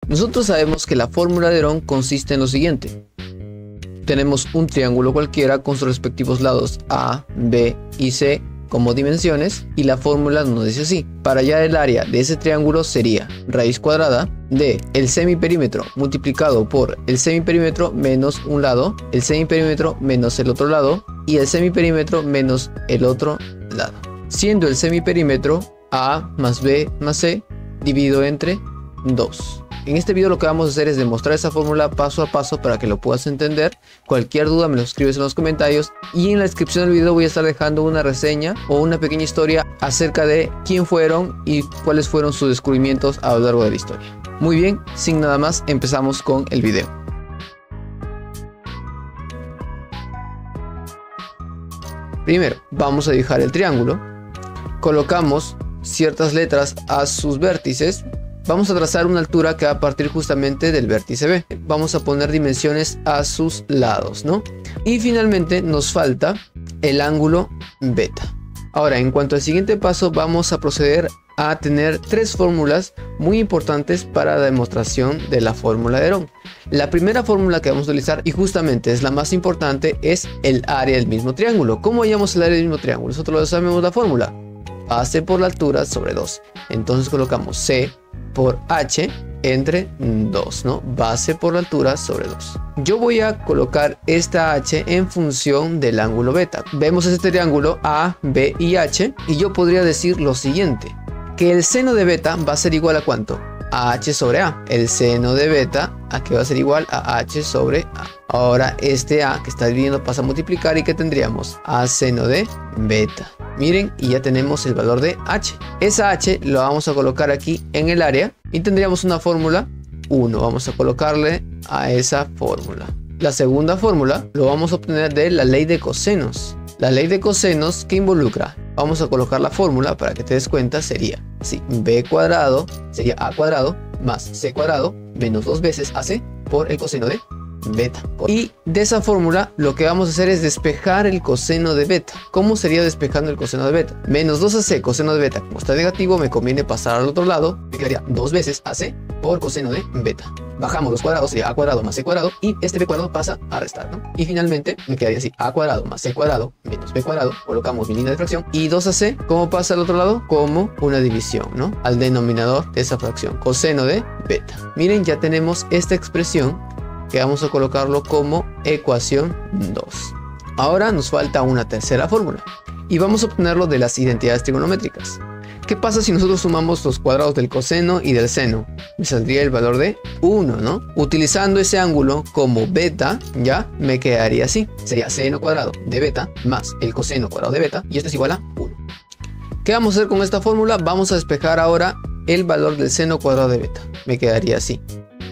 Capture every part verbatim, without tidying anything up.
Nosotros sabemos que la fórmula de Herón consiste en lo siguiente. Tenemos un triángulo cualquiera con sus respectivos lados A, B y C como dimensiones, y la fórmula nos dice así: para hallar el área de ese triángulo sería raíz cuadrada de el semiperímetro multiplicado por el semiperímetro menos un lado, el semiperímetro menos el otro lado y el semiperímetro menos el otro lado, siendo el semiperímetro A más B más C dividido entre dos. En este video lo que vamos a hacer es demostrar esa fórmula paso a paso para que lo puedas entender. Cualquier duda me lo escribes en los comentarios, y en la descripción del video voy a estar dejando una reseña o una pequeña historia acerca de quién fueron y cuáles fueron sus descubrimientos a lo largo de la historia. Muy bien, sin nada más, empezamos con el video. Primero vamos a dibujar el triángulo, colocamos ciertas letras a sus vértices. Vamos a trazar una altura que va a partir justamente del vértice B. Vamos a poner dimensiones a sus lados, ¿no? Y finalmente nos falta el ángulo beta. Ahora, en cuanto al siguiente paso, vamos a proceder a tener tres fórmulas muy importantes para la demostración de la fórmula de Herón. La primera fórmula que vamos a utilizar, y justamente es la más importante, es el área del mismo triángulo. ¿Cómo hallamos el área del mismo triángulo? Nosotros lo sabemos la fórmula. Base por la altura sobre dos. Entonces colocamos C por H entre dos, ¿no? Base por la altura sobre dos. Yo voy a colocar esta H en función del ángulo beta. Vemos este triángulo A, B y H, y yo podría decir lo siguiente: que el seno de beta va a ser igual a ¿cuánto? A H sobre A. El seno de beta aquí va a ser igual a H sobre A. Ahora este A que está dividiendo pasa a multiplicar, y ¿qué tendríamos? A seno de beta. Miren, y ya tenemos el valor de H. Esa H lo vamos a colocar aquí en el área y tendríamos una fórmula uno. Vamos a colocarle a esa fórmula. La segunda fórmula lo vamos a obtener de la ley de cosenos. La ley de cosenos, ¿qué involucra? Vamos a colocar la fórmula para que te des cuenta. Sería así: B cuadrado sería A cuadrado más C cuadrado menos dos veces A C por el coseno de beta. Y de esa fórmula lo que vamos a hacer es despejar el coseno de beta. ¿Cómo sería despejando el coseno de beta? Menos dos A C coseno de beta, como está negativo, me conviene pasar al otro lado. Me quedaría dos veces A C por coseno de beta. Bajamos los cuadrados, sería A cuadrado más C cuadrado, y este B cuadrado pasa a restar, ¿no? Y finalmente me quedaría así: A cuadrado más C cuadrado menos B cuadrado. Colocamos mi línea de fracción, y dos A C, ¿cómo pasa al otro lado? Como una división, ¿no? Al denominador de esa fracción, coseno de beta. Miren, ya tenemos esta expresión que vamos a colocarlo como ecuación dos. Ahora nos falta una tercera fórmula, y vamos a obtenerlo de las identidades trigonométricas. ¿Qué pasa si nosotros sumamos los cuadrados del coseno y del seno? Me saldría el valor de uno, ¿no? Utilizando ese ángulo como beta, ya me quedaría así. Sería seno cuadrado de beta más el coseno cuadrado de beta, y esto es igual a uno. ¿Qué vamos a hacer con esta fórmula? Vamos a despejar ahora el valor del seno cuadrado de beta. Me quedaría así.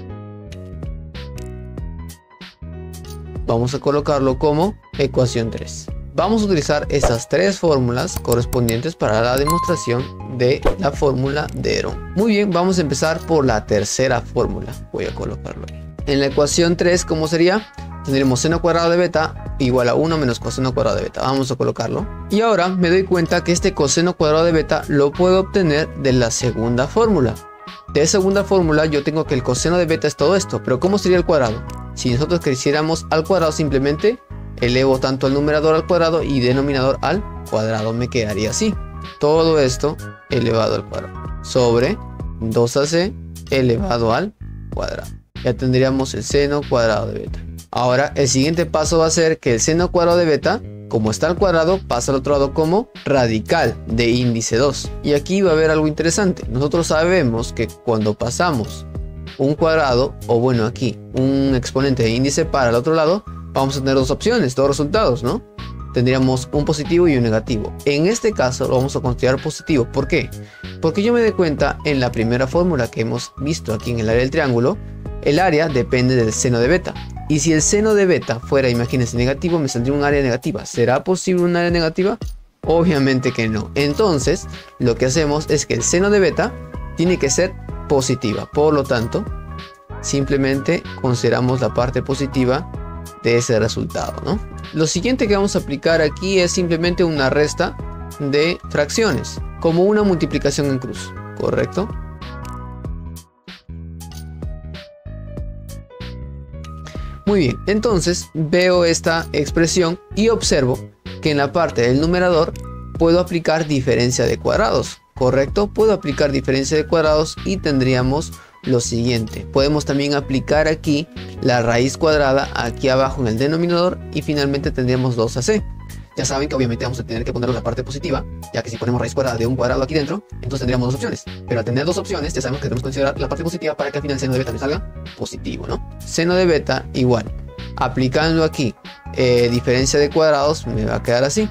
Vamos a colocarlo como ecuación tres. Vamos a utilizar estas tres fórmulas correspondientes para la demostración de la fórmula de Herón. Muy bien, vamos a empezar por la tercera fórmula. Voy a colocarlo ahí. En la ecuación tres, ¿cómo sería? Tendremos seno cuadrado de beta igual a uno menos coseno cuadrado de beta. Vamos a colocarlo. Y ahora me doy cuenta que este coseno cuadrado de beta lo puedo obtener de la segunda fórmula. De esa segunda fórmula yo tengo que el coseno de beta es todo esto. Pero ¿cómo sería el cuadrado? Si nosotros quisiéramos al cuadrado, simplemente elevo tanto el numerador al cuadrado y denominador al cuadrado. Me quedaría así: todo esto elevado al cuadrado sobre dos A C elevado al cuadrado. Ya tendríamos el seno cuadrado de beta. Ahora el siguiente paso va a ser que el seno cuadrado de beta, como está al cuadrado, pasa al otro lado como radical de índice dos. Y aquí va a haber algo interesante. Nosotros sabemos que cuando pasamos un cuadrado, o bueno, aquí un exponente de índice para el otro lado, vamos a tener dos opciones, dos resultados, ¿no? Tendríamos un positivo y un negativo. En este caso lo vamos a considerar positivo. ¿Por qué? Porque yo me doy cuenta en la primera fórmula que hemos visto aquí en el área del triángulo, el área depende del seno de beta. Y si el seno de beta fuera, imagínense, negativo, me saldría un área negativa. ¿Será posible un área negativa? Obviamente que no. Entonces, lo que hacemos es que el seno de beta tiene que ser positiva. Por lo tanto, simplemente consideramos la parte positiva de ese resultado, ¿no? Lo siguiente que vamos a aplicar aquí es simplemente una resta de fracciones, como una multiplicación en cruz, ¿correcto? Muy bien, entonces veo esta expresión y observo que en la parte del numerador puedo aplicar diferencia de cuadrados, ¿correcto? Puedo aplicar diferencia de cuadrados y tendríamos lo siguiente. Podemos también aplicar aquí la raíz cuadrada aquí abajo en el denominador y finalmente tendríamos dos a c. Ya saben que obviamente vamos a tener que ponerlo en la parte positiva, ya que si ponemos raíz cuadrada de un cuadrado aquí dentro, entonces tendríamos dos opciones. Pero al tener dos opciones, ya sabemos que debemos considerar la parte positiva para que al final el seno de beta me salga positivo, ¿no? Seno de beta igual. Aplicando aquí eh, diferencia de cuadrados, me va a quedar así.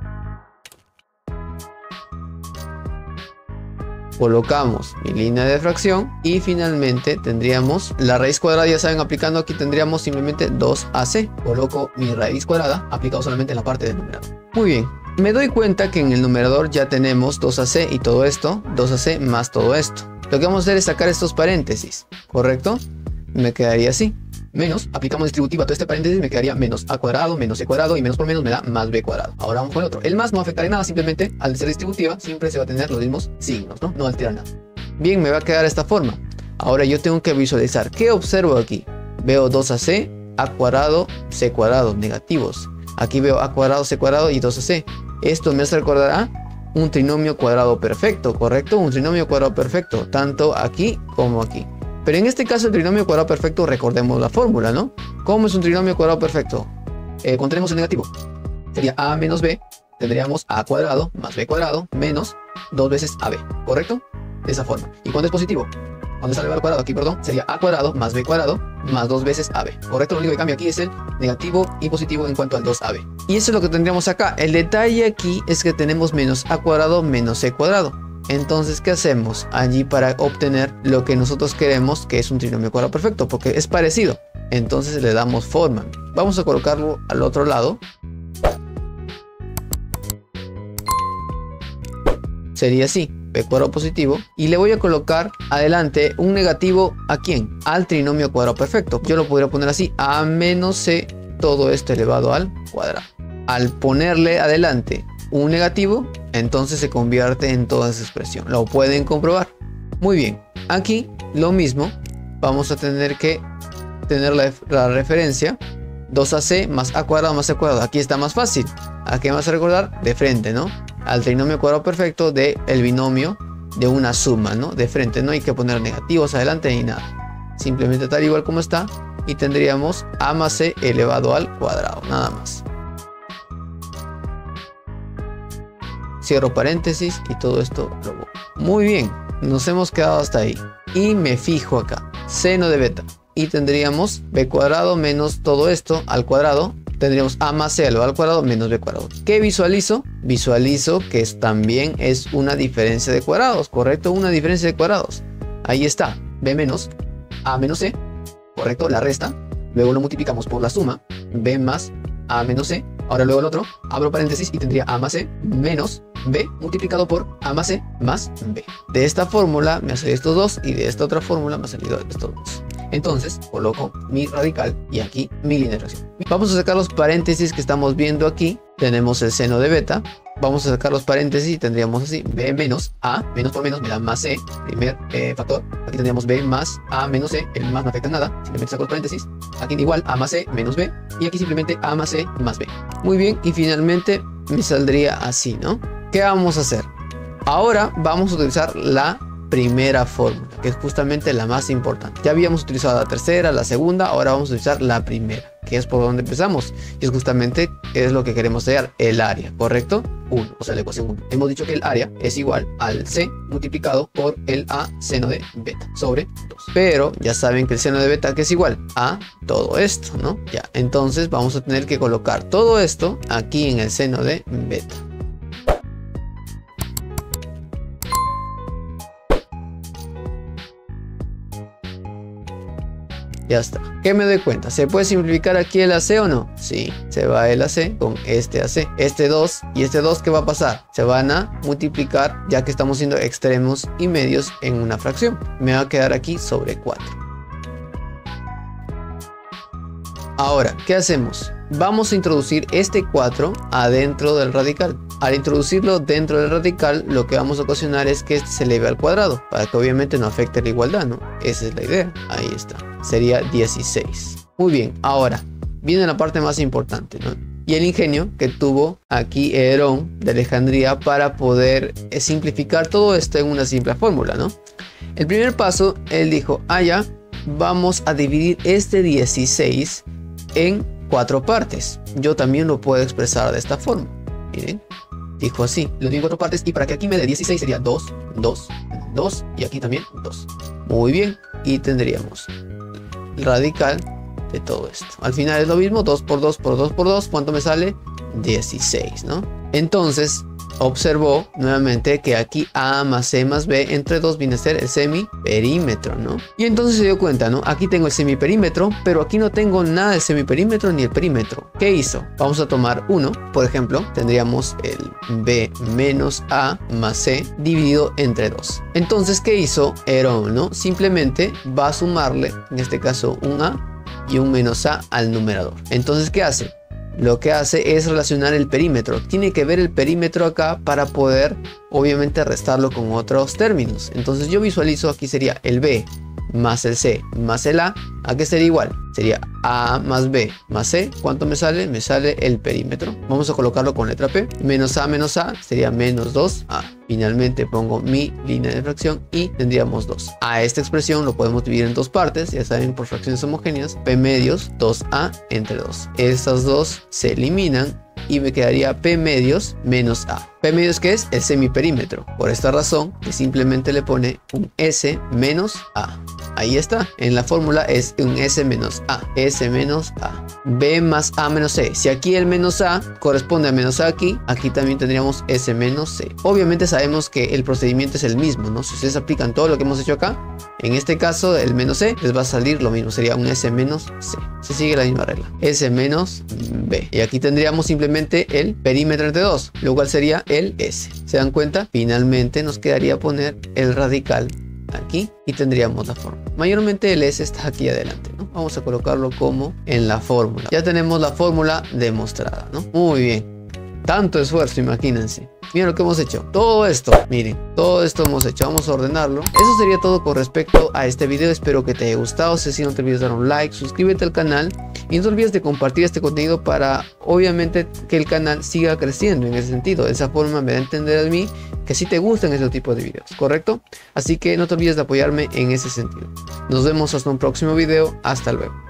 Colocamos mi línea de fracción y finalmente tendríamos la raíz cuadrada, ya saben, aplicando aquí tendríamos simplemente dos a c. Coloco mi raíz cuadrada aplicado solamente en la parte del numerador. Muy bien, me doy cuenta que en el numerador ya tenemos dos a c y todo esto, dos a c más todo esto. Lo que vamos a hacer es sacar estos paréntesis, ¿correcto? Me quedaría así. Menos, aplicamos distributiva a todo este paréntesis, me quedaría menos a cuadrado, menos c cuadrado y menos por menos me da más b cuadrado. Ahora vamos con el otro. El más no afectará en nada, simplemente al ser distributiva siempre se va a tener los mismos signos, ¿no? No altera nada. Bien, me va a quedar de esta forma. Ahora yo tengo que visualizar. ¿Qué observo aquí? Veo dos a c, a cuadrado, c cuadrado, negativos. Aquí veo a cuadrado, c cuadrado y dos a c. Esto me hace recordar a un trinomio cuadrado perfecto, ¿correcto? Un trinomio cuadrado perfecto, tanto aquí como aquí. Pero en este caso el trinomio cuadrado perfecto, recordemos la fórmula, ¿no? ¿Cómo es un trinomio cuadrado perfecto? Eh, cuando tenemos el negativo, sería a menos b, tendríamos a cuadrado más b cuadrado menos dos veces ab, ¿correcto? De esa forma. ¿Y cuando es positivo? Cuando está elevado al cuadrado aquí, perdón, sería a cuadrado más b cuadrado más dos veces ab, ¿correcto? Lo único que cambia aquí es el negativo y positivo en cuanto al dos a b. Y eso es lo que tendríamos acá. El detalle aquí es que tenemos menos a cuadrado menos c cuadrado. Entonces, ¿qué hacemos allí para obtener lo que nosotros queremos, que es un trinomio cuadrado perfecto? Porque es parecido. Entonces le damos forma. Vamos a colocarlo al otro lado. Sería así, b cuadrado positivo. Y le voy a colocar adelante un negativo, ¿a quién? Al trinomio cuadrado perfecto. Yo lo podría poner así, a menos c, todo esto elevado al cuadrado. Al ponerle adelante un negativo, entonces se convierte en toda esa expresión. Lo pueden comprobar. Muy bien, aquí lo mismo. Vamos a tener que tener la, la referencia dos a c más a cuadrado más c cuadrado. Aquí está más fácil. ¿A qué vas a recordar? De frente, ¿no? Al trinomio cuadrado perfecto del binomio de una suma, ¿no? De frente, no hay que poner negativos adelante ni nada. Simplemente tal igual como está. Y tendríamos a más c elevado al cuadrado, nada más. Cierro paréntesis y todo esto lo voy. Muy bien, nos hemos quedado hasta ahí. Y me fijo acá, seno de beta. Y tendríamos b cuadrado menos todo esto al cuadrado. Tendríamos a más c elevado al cuadrado menos b cuadrado. ¿Qué visualizo? Visualizo que es, también es una diferencia de cuadrados, ¿correcto? Una diferencia de cuadrados. Ahí está, b menos a menos c, ¿correcto? La resta. Luego lo multiplicamos por la suma, b más a menos c. Ahora luego el otro, abro paréntesis y tendría a más c menos b multiplicado por a más c más b. De esta fórmula me ha salido estos dos y de esta otra fórmula me ha salido estos dos. Entonces coloco mi radical y aquí mi línea de fracción. Vamos a sacar los paréntesis que estamos viendo aquí. Tenemos el seno de beta. Vamos a sacar los paréntesis y tendríamos así b menos a, menos por menos me da más c, primer eh, factor. Aquí tendríamos b más a menos c, el más no afecta nada, simplemente saco los paréntesis. Aquí igual a más c menos b y aquí simplemente a más c más b. Muy bien, y finalmente me saldría así, ¿no? ¿Qué vamos a hacer? Ahora vamos a utilizar la primera fórmula, que es justamente la más importante. Ya habíamos utilizado la tercera, la segunda, ahora vamos a utilizar la primera, que es por donde empezamos. Y es justamente es lo que queremos hallar, el área, ¿correcto? uno, o sea, la ecuación uno. Hemos dicho que el área es igual al c multiplicado por el a seno de beta sobre dos. Pero ya saben que el seno de beta que es igual a todo esto, ¿no? Ya, entonces vamos a tener que colocar todo esto aquí en el seno de beta. Ya está. ¿Qué me doy cuenta? ¿Se puede simplificar aquí el A C o no? Sí, se va el A C con este A C. Este dos y este dos, ¿qué va a pasar? Se van a multiplicar ya que estamos haciendo extremos y medios en una fracción. Me va a quedar aquí sobre cuatro. Ahora, ¿qué hacemos? Vamos a introducir este cuatro adentro del radical. Al introducirlo dentro del radical, lo que vamos a ocasionar es que este se eleve al cuadrado, para que obviamente no afecte la igualdad, ¿no? Esa es la idea. Ahí está. Sería dieciséis. Muy bien, ahora viene la parte más importante, ¿no? Y el ingenio que tuvo aquí Herón de Alejandría para poder simplificar todo esto en una simple fórmula, ¿no? El primer paso, él dijo, ah, ya, vamos a dividir este dieciséis en cuatro partes. Yo también lo puedo expresar de esta forma. Miren, dijo así, lo divido en cuatro partes y para que aquí me dé dieciséis sería dos, dos, dos y aquí también dos. Muy bien, y tendríamos el radical de todo esto. Al final es lo mismo, dos por dos por dos por dos, ¿cuánto me sale? dieciséis, ¿no? Entonces observó nuevamente que aquí A más C más B entre dos viene a ser el semiperímetro, ¿no? Y entonces se dio cuenta, ¿no? Aquí tengo el semiperímetro, pero aquí no tengo nada del semiperímetro ni el perímetro. ¿Qué hizo? Vamos a tomar uno, por ejemplo, tendríamos el B menos A más C dividido entre dos. Entonces, ¿qué hizo Herón, no? Simplemente va a sumarle, en este caso, un A y un menos A al numerador. Entonces, ¿qué hace? Lo que hace es relacionar el perímetro. Tiene que ver el perímetro acá para poder, obviamente, restarlo con otros términos. Entonces yo visualizo aquí sería el B más el C más el A. ¿A qué sería igual? Sería A más B más C. ¿Cuánto me sale? Me sale el perímetro. Vamos a colocarlo con letra P. Menos A menos A sería menos dos A. Finalmente pongo mi línea de fracción y tendríamos dos. A esta expresión lo podemos dividir en dos partes. Ya saben, por fracciones homogéneas. P medios dos A entre dos. Estas dos se eliminan y me quedaría P medios menos A. P medios, ¿qué es? El semiperímetro. Por esta razón, que simplemente le pone un S menos A. Ahí está. En la fórmula es un S menos A. S menos A. B más A menos C. Si aquí el menos A corresponde a menos A aquí, aquí también tendríamos S menos C. Obviamente sabemos que el procedimiento es el mismo, ¿no? Si ustedes aplican todo lo que hemos hecho acá, en este caso el menos C les va a salir lo mismo. Sería un S menos C. Se sigue la misma regla. S menos B. Y aquí tendríamos simplemente el perímetro entre dos, lo cual sería el S. ¿Se dan cuenta? Finalmente nos quedaría poner el radical aquí y tendríamos la fórmula. Mayormente el S está aquí adelante, ¿no? Vamos a colocarlo como en la fórmula. Ya tenemos la fórmula demostrada, ¿no? Muy bien. Tanto esfuerzo, imagínense. Miren lo que hemos hecho. Todo esto, miren, todo esto hemos hecho. Vamos a ordenarlo. Eso sería todo con respecto a este video. Espero que te haya gustado. Si así, no te olvides de dar un like, suscríbete al canal y no te olvides de compartir este contenido para, obviamente, que el canal siga creciendo en ese sentido. De esa forma me da a entender a mí que sí te gustan este tipo de videos, ¿correcto? Así que no te olvides de apoyarme en ese sentido. Nos vemos hasta un próximo video. Hasta luego.